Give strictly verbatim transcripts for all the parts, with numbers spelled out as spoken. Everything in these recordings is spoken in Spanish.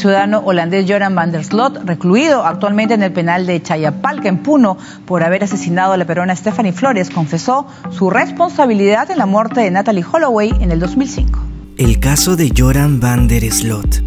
ciudadano holandés Joran van der Sloot, recluido actualmente en el penal de Chayapalca, en Puno, por haber asesinado a la peruana Stephanie Flores, confesó su responsabilidad en la muerte de Natalee Holloway en el dos mil cinco. El caso de Joran van der Sloot.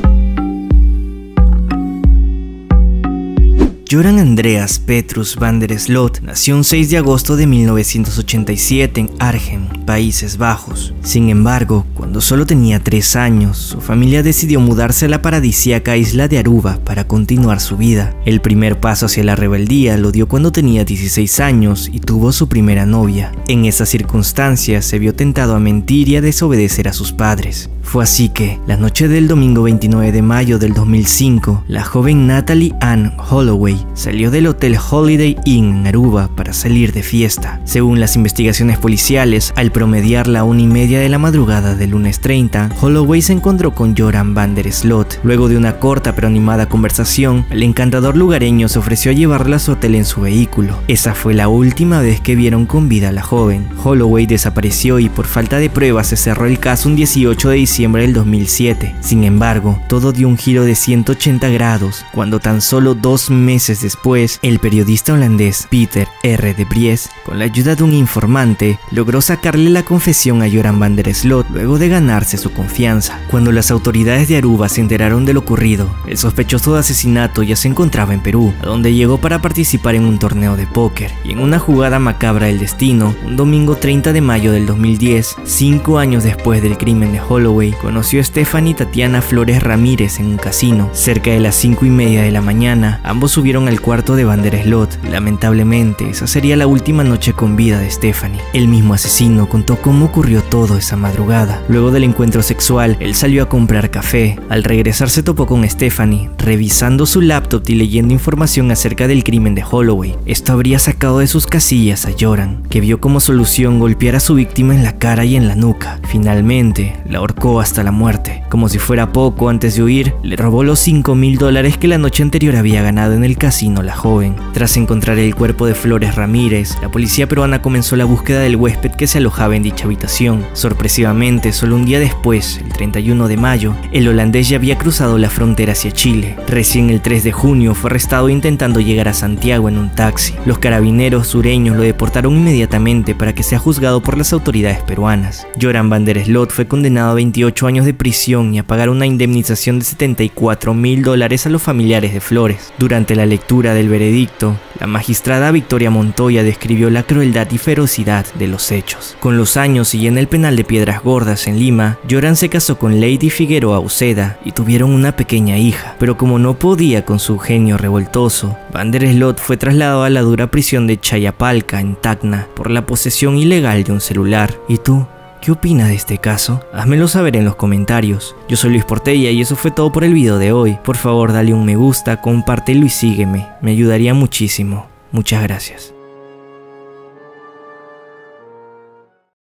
Joran Andreas Petrus van der Sloot nació un seis de agosto de mil novecientos ochenta y siete en Arnhem, Países Bajos. Sin embargo, cuando solo tenía tres años, su familia decidió mudarse a la paradisíaca isla de Aruba para continuar su vida. El primer paso hacia la rebeldía lo dio cuando tenía dieciséis años y tuvo su primera novia. En esas circunstancias se vio tentado a mentir y a desobedecer a sus padres. Fue así que, la noche del domingo veintinueve de mayo del dos mil cinco, la joven Natalee Ann Holloway salió del hotel Holiday Inn en Aruba para salir de fiesta. Según las investigaciones policiales, al promediar la una y media de la madrugada del lunes treinta, Holloway se encontró con Joran van der Sloot. Luego de una corta pero animada conversación, el encantador lugareño se ofreció a llevarla a su hotel en su vehículo. Esa fue la última vez que vieron con vida a la joven. Holloway desapareció y por falta de pruebas se cerró el caso un dieciocho de diciembre del dos mil siete. Sin embargo, todo dio un giro de ciento ochenta grados cuando tan solo dos meses después, el periodista holandés Peter R. de Vries, con la ayuda de un informante, logró sacarle la confesión a Joran van der Sloot luego de ganarse su confianza. Cuando las autoridades de Aruba se enteraron de lo ocurrido, el sospechoso de asesinato ya se encontraba en Perú, a donde llegó para participar en un torneo de póker. Y en una jugada macabra del destino, un domingo treinta de mayo del dos mil diez, cinco años después del crimen de Holloway, conoció a Stephanie Tatiana Flores Ramírez en un casino. Cerca de las cinco y media de la mañana, ambos subieron al cuarto de van der Sloot. Lamentablemente, esa sería la última noche con vida de Stephanie. El mismo asesino contó cómo ocurrió todo esa madrugada. Luego del encuentro sexual, él salió a comprar café. Al regresar se topó con Stephanie, revisando su laptop y leyendo información acerca del crimen de Holloway. Esto habría sacado de sus casillas a Joran, que vio como solución golpear a su víctima en la cara y en la nuca. Finalmente, la ahorcó hasta la muerte. Como si fuera poco, antes de huir, le robó los cinco mil dólares que la noche anterior había ganado en el casino la joven. Tras encontrar el cuerpo de Flores Ramírez, la policía peruana comenzó la búsqueda del huésped que se alojaba en dicha habitación. Sorpresivamente, solo un día después, el treinta y uno de mayo, el holandés ya había cruzado la frontera hacia Chile. Recién el tres de junio fue arrestado intentando llegar a Santiago en un taxi. Los carabineros sureños lo deportaron inmediatamente para que sea juzgado por las autoridades peruanas. Joran van der Sloot fue condenado a veintiocho años de prisión y a pagar una indemnización de setenta y cuatro mil dólares a los familiares de Flores. Durante la lectura del veredicto, la magistrada Victoria Montoya describió la crueldad y ferocidad de los hechos. Con los años y en el penal de Piedras Gordas en Lima, Joran se casó con Lady Figueroa Uceda y tuvieron una pequeña hija, pero como no podía con su genio revoltoso, van der Sloot fue trasladado a la dura prisión de Chayapalca en Tacna por la posesión ilegal de un celular. ¿Y tú? ¿Qué opinas de este caso? Házmelo saber en los comentarios. Yo soy Luis Portella y eso fue todo por el video de hoy. Por favor, dale un me gusta, compártelo y sígueme. Me ayudaría muchísimo. Muchas gracias.